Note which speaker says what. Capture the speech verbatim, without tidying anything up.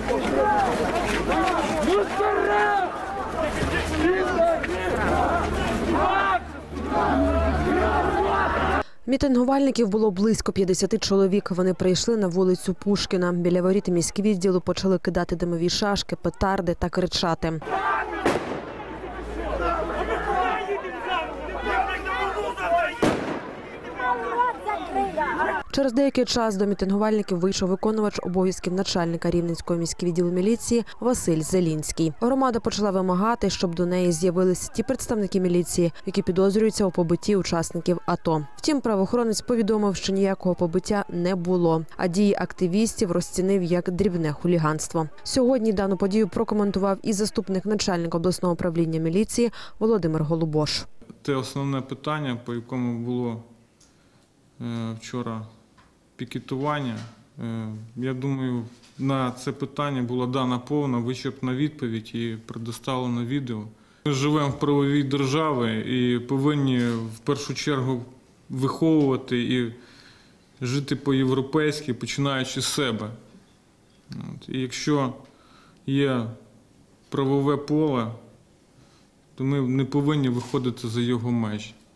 Speaker 1: Мітингувальників було близько п'ятдесяти чоловік. Вони прийшли на вулицю Пушкіна. Біля воріт міськвідділу почали кидати димові шашки, петарди та кричати. Через деякий час до мітингувальників вийшов виконувач обов'язків начальника Рівненського міськвідділу міліції Василь Зелінський. Громада почала вимагати, щоб до неї з'явилися ті представники міліції, які підозрюються у побитті учасників АТО. Втім, правоохоронець повідомив, що ніякого побиття не було, а дії активістів розцінив як дрібне хуліганство. Сьогодні дану подію прокоментував і заступник начальника обласного управління міліції Володимир Голубош.
Speaker 2: Те основне питання, по якому було вчора пікетування, я думаю, на це питання була дана повна вичерпна відповідь і предоставлено відео. Ми живемо в правовій державі і повинні в першу чергу виховувати і жити по-європейськи, починаючи з себе. І якщо є правове поле, то ми не повинні виходити за його межі.